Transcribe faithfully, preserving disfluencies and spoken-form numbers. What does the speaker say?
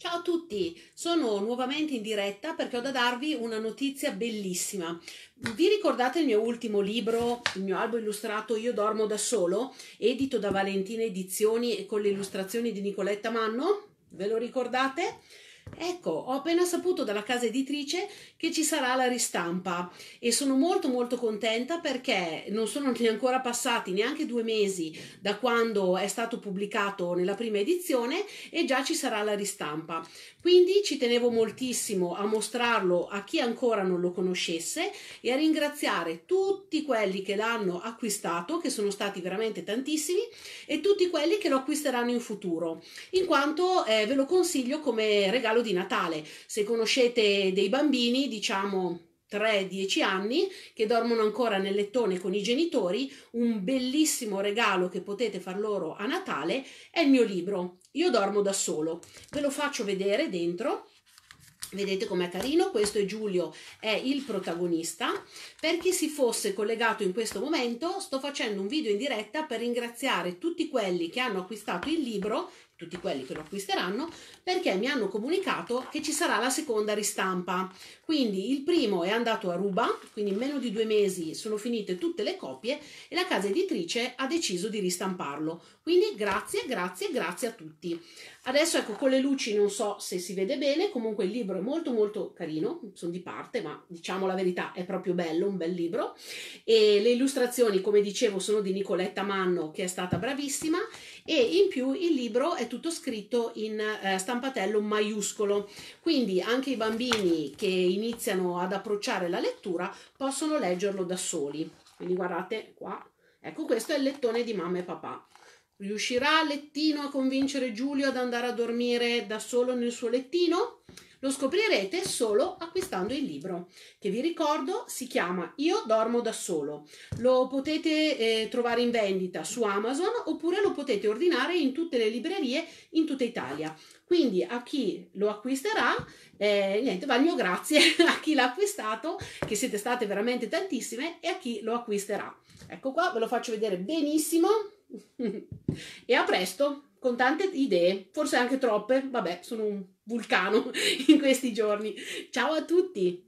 Ciao a tutti, sono nuovamente in diretta perché ho da darvi una notizia bellissima. Vi ricordate il mio ultimo libro, il mio albo illustrato Io dormo da solo, edito da Valentina Edizioni e con le illustrazioni di Nicoletta Manno? Ve lo ricordate? Ecco, ho appena saputo dalla casa editrice che ci sarà la ristampa e sono molto molto contenta perché non sono ancora passati neanche due mesi da quando è stato pubblicato nella prima edizione e già ci sarà la ristampa. Quindi ci tenevo moltissimo a mostrarlo a chi ancora non lo conoscesse e a ringraziare tutti quelli che l'hanno acquistato, che sono stati veramente tantissimi, e tutti quelli che lo acquisteranno in futuro, in quanto eh, ve lo consiglio come regalo di Natale. Se conoscete dei bambini, diciamo tre dieci anni, che dormono ancora nel lettone con i genitori, un bellissimo regalo che potete far loro a Natale è il mio libro Io dormo da solo. Ve lo faccio vedere dentro. Vedete com'è carino? Questo è Giulio, è il protagonista. Per chi si fosse collegato in questo momento, sto facendo un video in diretta per ringraziare tutti quelli che hanno acquistato il libro, tutti quelli che lo acquisteranno, perché mi hanno comunicato che ci sarà la seconda ristampa. Quindi il primo è andato a ruba, quindi in meno di due mesi sono finite tutte le copie e la casa editrice ha deciso di ristamparlo. Quindi grazie, grazie, grazie a tutti. Adesso ecco, con le luci non so se si vede bene, comunque il libro è molto molto carino, sono di parte, ma diciamo la verità, è proprio bello, un bel libro. E le illustrazioni, come dicevo, sono di Nicoletta Manno, che è stata bravissima, e in più il libro è tutto scritto in eh, stampatello maiuscolo, quindi anche i bambini che iniziano ad approcciare la lettura possono leggerlo da soli. Quindi guardate qua, ecco, questo è il lettone di mamma e papà. Riuscirà Lettino a convincere Giulio ad andare a dormire da solo nel suo lettino? Lo scoprirete solo acquistando il libro, che vi ricordo si chiama Io dormo da solo. Lo potete eh, trovare in vendita su Amazon oppure lo potete ordinare in tutte le librerie in tutta Italia. Quindi a chi lo acquisterà, eh, niente, va il mio grazie a chi l'ha acquistato, che siete state veramente tantissime, e a chi lo acquisterà. Ecco qua, ve lo faccio vedere benissimo. E a presto, con tante idee, forse anche troppe, vabbè, sono un vulcano in questi giorni. Ciao a tutti!